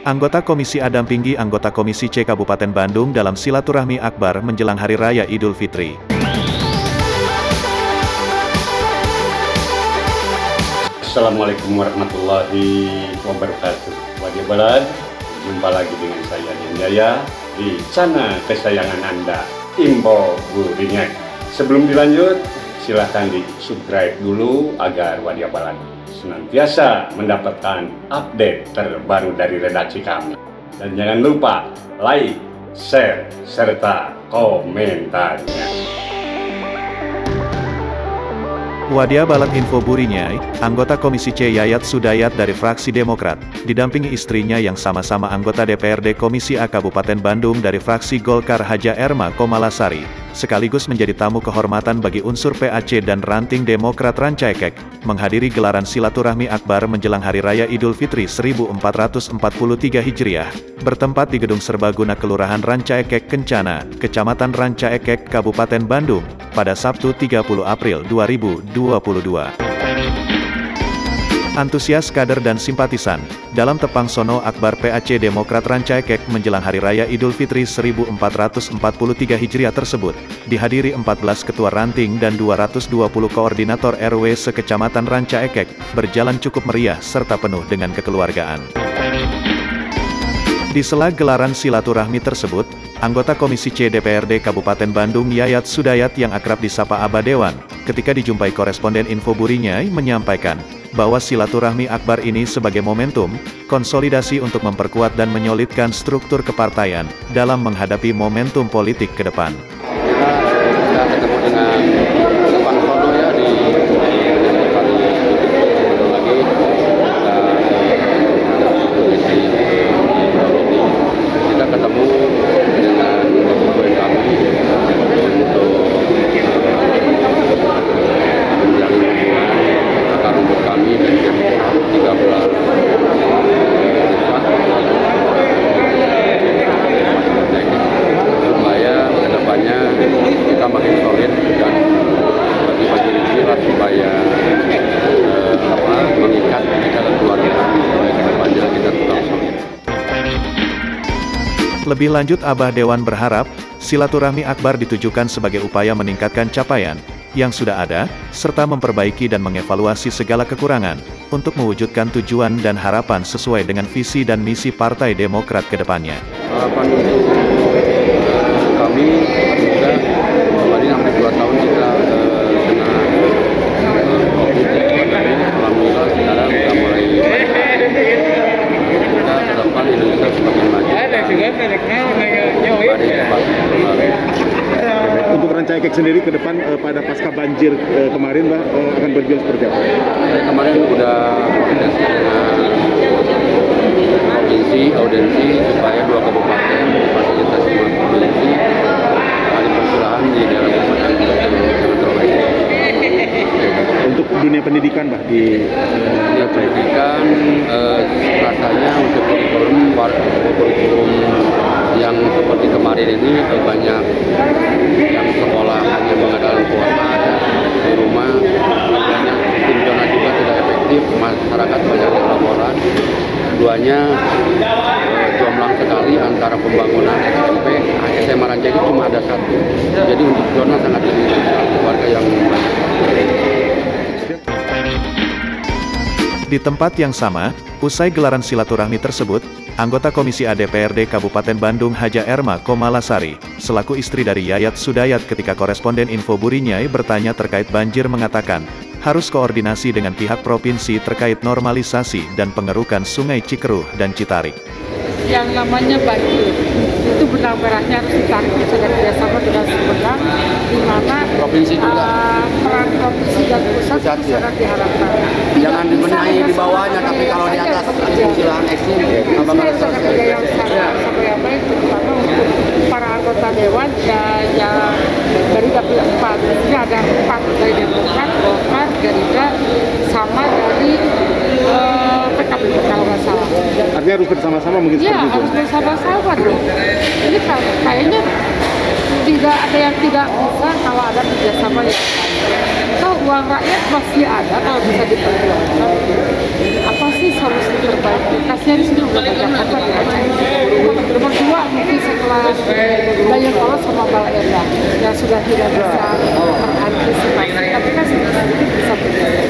Anggota Komisi A dampingi anggota Komisi C Kabupaten Bandung dalam silaturahmi akbar menjelang Hari Raya Idul Fitri. Assalamualaikum warahmatullahi wabarakatuh. Wadia Balad, jumpa lagi dengan saya Jaya di channel kesayangan Anda, Info Buringan. Sebelum dilanjut, silahkan di subscribe dulu agar Wadia Balad senantiasa mendapatkan update terbaru dari redaksi kami. Dan jangan lupa like, share, serta komentarnya. Wadia Balad Info Burinyai, anggota Komisi C Yayat Sudayat dari fraksi Demokrat, didampingi istrinya yang sama-sama anggota DPRD Komisi A Kabupaten Bandung dari fraksi Golkar Haja Erma Komalasari, sekaligus menjadi tamu kehormatan bagi unsur PAC dan ranting Demokrat Rancaikek, menghadiri gelaran silaturahmi akbar menjelang Hari Raya Idul Fitri 1443 Hijriah, bertempat di Gedung Serbaguna Kelurahan Rancaikek Kencana, Kecamatan Rancaikek, Kabupaten Bandung, pada Sabtu 30 April 2022. Antusias kader dan simpatisan dalam Tepang Sono Akbar PAC Demokrat Rancaikek menjelang Hari Raya Idul Fitri 1443 Hijriah tersebut dihadiri 14 ketua ranting dan 220 koordinator RW sekecamatan Rancaikek, berjalan cukup meriah serta penuh dengan kekeluargaan. Di sela gelaran silaturahmi tersebut, anggota Komisi C DPRD Kabupaten Bandung Yayat Sudayat yang akrab disapa Abah Dewan, ketika dijumpai koresponden Info Burinyai menyampaikan bahwa silaturahmi akbar ini sebagai momentum konsolidasi untuk memperkuat dan menyolidkan struktur kepartaian dalam menghadapi momentum politik ke depan. Kita ketemu dengan Tepang Sono ya di kita ketemu dengan pemimpin kami untuk menjalin hubungan akar rumput kami dan 13 supaya kedepannya kita makin solid dan bagi-bagi rezeki supaya mengikat kita dan keluarga supaya kedepannya kita tetap solid. Lebih lanjut, Abah Dewan berharap silaturahmi akbar ditujukan sebagai upaya meningkatkan capaian yang sudah ada, serta memperbaiki dan mengevaluasi segala kekurangan, untuk mewujudkan tujuan dan harapan sesuai dengan visi dan misi Partai Demokrat ke depannya. Harapan untuk kami semoga kemarin hampir 2 tahun kita kena COVID, alhamdulillah sekarang sudah mulai kita ke depan Indonesia semakin maju. Untuk Rancaikek sendiri ke depan pada pasca banjir kemarin, Mbak, akan berjuang seperti apa? Saya kemarin sudah koordinasi dengan provinsi, audiensi supaya 2 kabupaten fasilitasi provinsi ada persilahan di dalam kabupaten terbaik. Untuk dunia pendidikan, Mbak, di pendidikan rasanya untuk kurikulum yang seperti kemarin ini banyak yang sekolah hanya mengadakan kuota di rumah, banyak tim zona juga tidak efektif, masyarakat banyak yang laporan. Keduanya jomplang sekali antara pembangunan SMP, SMA Rancaikek cuma ada 1, jadi untuk zona sangat sedikit warga yang banyak. Di tempat yang sama, usai gelaran silaturahmi tersebut, anggota Komisi A DPRD Kabupaten Bandung Haja Erma Komalasari, selaku istri dari Yayat Sudayat ketika koresponden Info Burinyai bertanya terkait banjir mengatakan, harus koordinasi dengan pihak provinsi terkait normalisasi dan pengerukan Sungai Cikeruh dan Citarik. Yang namanya banjir, itu benang merahnya harus ditarik sudah kerjasama dengan Sumedang, di mana provinsi juga peran provinsi dan pusat itu sangat diharapkan. Jangan dibenahi di bawahnya, tapi kalau di atas silahan ekstrim, apa kerja yang sama yang baik, terutama untuk para anggota dewan yang dari dapil 4. Di sini ada 4 dari Demokrat, Golkar, Gerindra, sama dari PKB kalau nggak salah. artinya harus bersama-sama mungkin seperti itu. Iya, harus bersama-sama dong. Ini kayaknya tidak ada yang tidak bisa kalau ada kerjasama yang atau uang rakyat masih ada kalau bisa diperjuangkan. Apa sih solusi terbaik? Kasihnya di sini udah banyak apa ya? sudah tidak bisa terantisipasi, tapi kan sedikit bisa berjalan.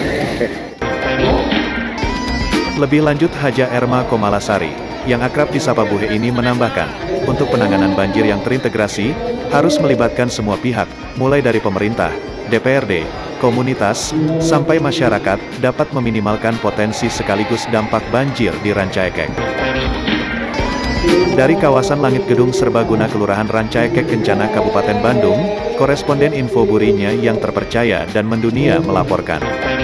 Lebih lanjut, Haja Erma Komalasari, yang akrab disapa Buhe ini menambahkan, untuk penanganan banjir yang terintegrasi, harus melibatkan semua pihak, mulai dari pemerintah, DPRD, komunitas, sampai masyarakat, dapat meminimalkan potensi sekaligus dampak banjir di Rancaekek. Dari kawasan Langit Gedung Serbaguna Kelurahan Rancaekek Kencana Kabupaten Bandung, koresponden Info Burinya yang terpercaya dan mendunia melaporkan.